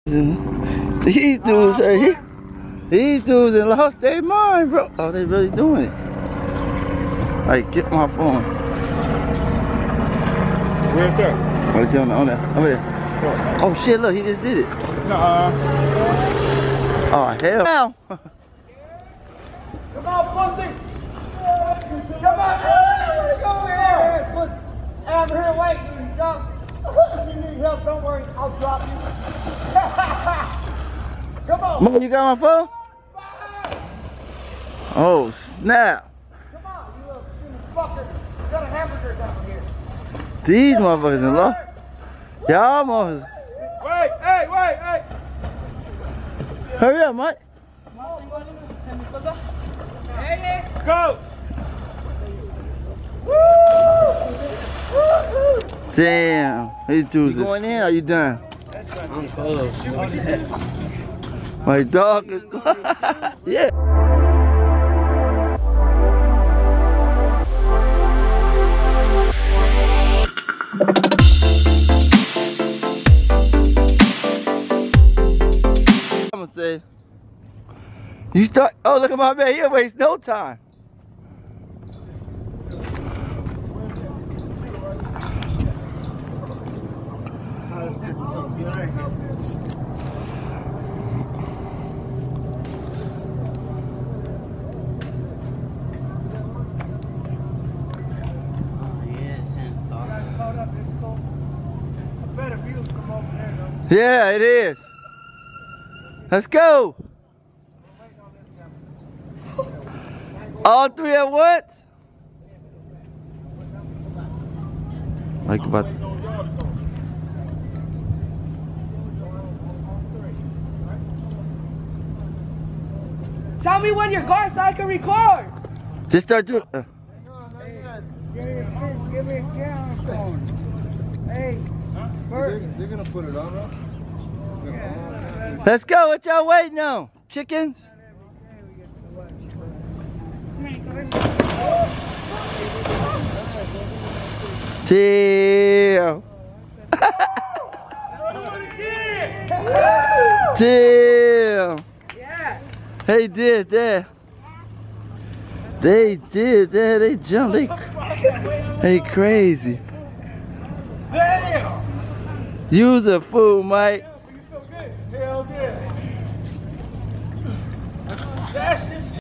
These dudes, these dudes done lost their mind, bro. Oh, they really doing it. Like, get my phone. Where's that? Right there on that. Over there. What? Oh shit, look, he just did it. Nuh-uh. Oh, hell. Now. Come on, pussy! Come on! Go over here! I'm here waiting. Jump. If you need help, don't worry. I'll drop you. Come on! Mo, you got my phone? Oh, snap. Come on, you little fucker. You got a hamburger down here. These motherfuckers in love. Y'all motherfuckers. Wait, hey, wait, hey! Hurry up, Mike. Go! Damn. These dudes is going in, or you done? I'm close. My dog is yeah. I'm gonna say, you start, oh look at my man, he'll waste no time. Yeah, it is. Let's go. All three at once? Like about Tell me when you're going so I can record. just start doing Give me a camera phone. Hey, They're gonna put it on, huh? Let's go, what y'all waiting on? Chickens? Damn. Damn. yeah. They did that. They did that. They jumped. They crazy. Damn! You's a fool, Mike. You feel good? Hell yeah. That